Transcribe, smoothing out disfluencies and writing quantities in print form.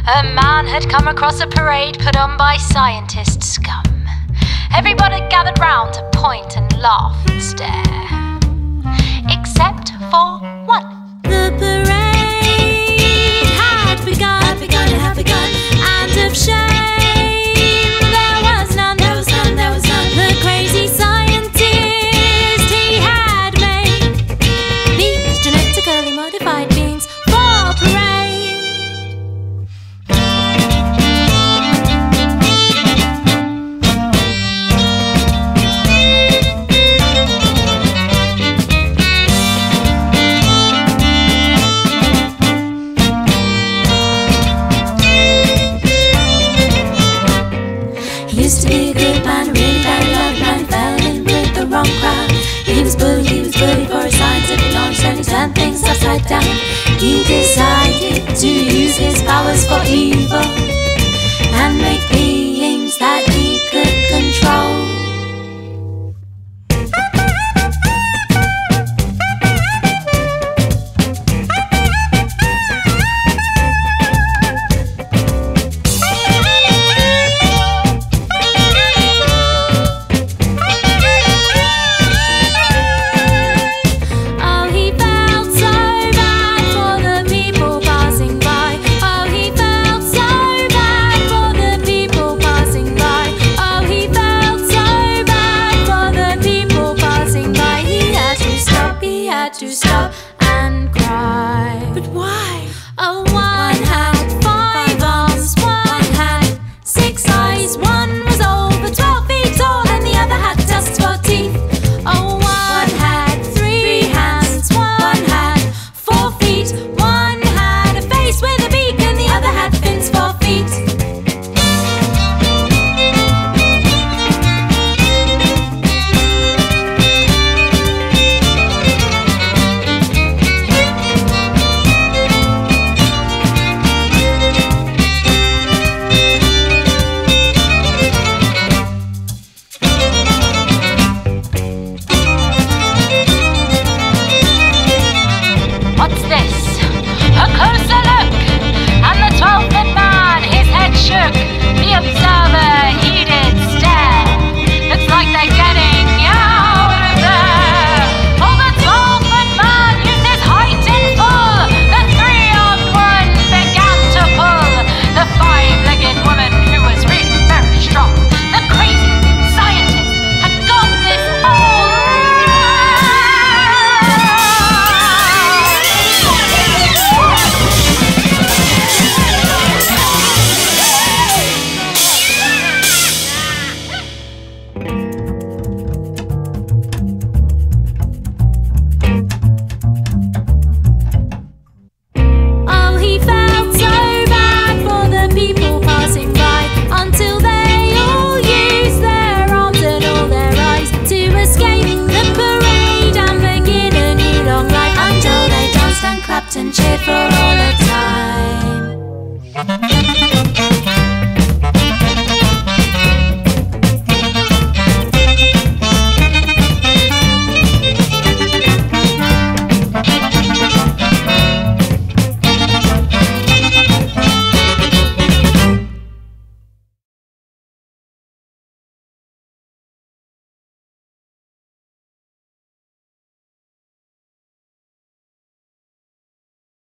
A man had come across a parade put on by scientist scum. Everybody gathered round to point and laugh and stare. Except for one. The parade had begun, and of shame there was none. The crazy scientist, he had made these genetically modified beings for parade. He used to be a good man, a really very loved man. He fell in with the wrong crowd. He was bullied for his scientific knowledge, and he turned things upside down. He decided to use his powers for evil and make beings that